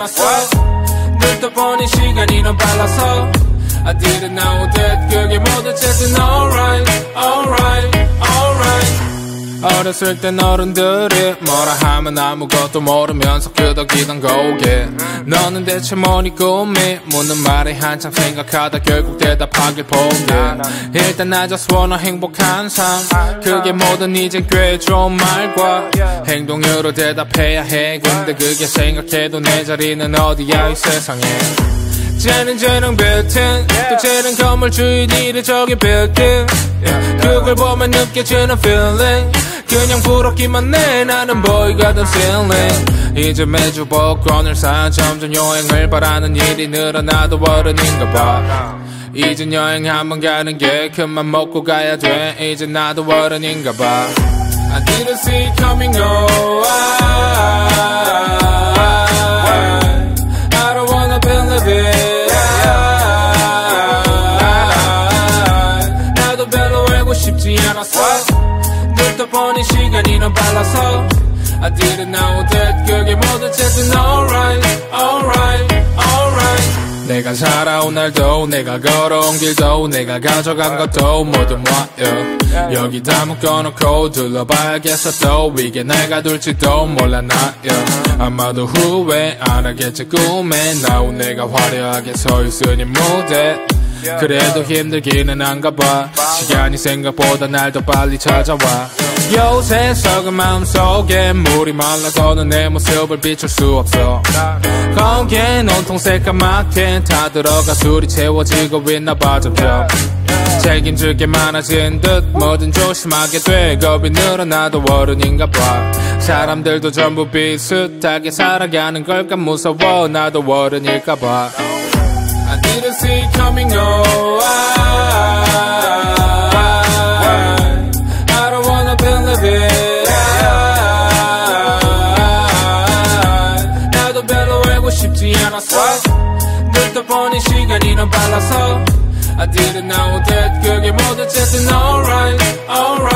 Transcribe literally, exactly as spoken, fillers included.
않았어. 듣다 보니 시간이 너무 빨라서 I didn't know that 그게 모두 어쨌든 alright alright alright. 어렸을 땐 어른들이 뭐라 하면 아무것도 모르면서 끄덕이던 고개. 너는 대체 뭐니 꿈이 묻는 말에 한참 생각하다 결국 대답하길 포기해. 일단 I just wanna 행복한 삶. 그게 뭐든 이젠 꽤 좋은 말과 행동으로 대답해야 해. 근데 그게 생각해도 내 자리는 어디야 이 세상에. 쟤는 재능 빌딩 또 쟤는 건물 주인이래 저기 빌딩. 그걸 보면 느껴지는 feeling 그냥 부럽기만 해. 나는 보이가던 feeling 이제 매주 복권을 사 점점 여행을 바라는 일이 늘어나도 어른인가 봐. 이젠 여행 한번 가는 게 큰맘 먹고 가야 돼. 이제 나도 어른인가 봐. I didn't see it coming no I, I don't wanna believe it. 나도 별로 알고 싶지 않았어. 듣다 보니 시간이 너무 빨라서 I didn't know that 그게 모두 어쨌든 alright alright alright. 내가 살아온 날도 내가 걸어온 길도 내가 가져간 것도 모두 뭐요 여기다 묶어놓고 둘러봐야겠어. 또 이게 내가 둘지도 몰라 나요. 아마도 후회 안 하겠지. 꿈에 나온 내가 화려하게 서 있으니 무대 그래도 힘들기는 한가 봐. 시간이 생각보다 날 더 빨리 찾아와. 요새 썩은 마음속에 물이 말라서는 내 모습을 비출 수 없어. 거기에 온통 새까맣게 다 들어가 술이 채워지고 있나봐. 점점 책임질 게 많아진 듯 뭐든 조심하게 돼. 겁이 늘어나도 어른인가 봐. 사람들도 전부 비슷하게 살아가는 걸까 무서워. 나도 어른일까 봐. I didn't see it coming no I, I don't wanna believe it. 나도 별로 알고 싶지 않았어. 듣다 보니 시간이 너무 빨라서 I didn't know that 그게 모두 어쨌든 alright alright.